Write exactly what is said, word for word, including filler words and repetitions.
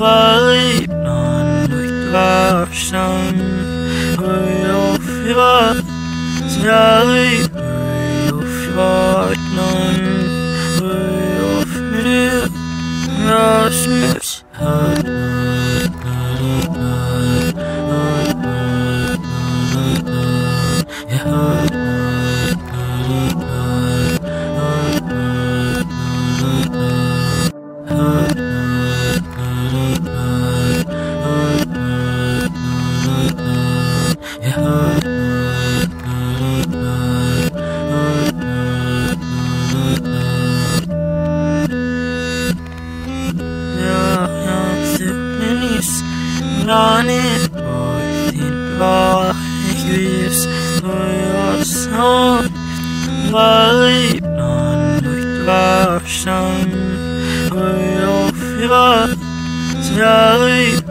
Varg nån utvarsam Hör och fjart Sverige Hör och fjart nån Hör och fjart Rasmus Hör Planet och din vargris och jag sa varg nån utvarsam och jag fyra Sverige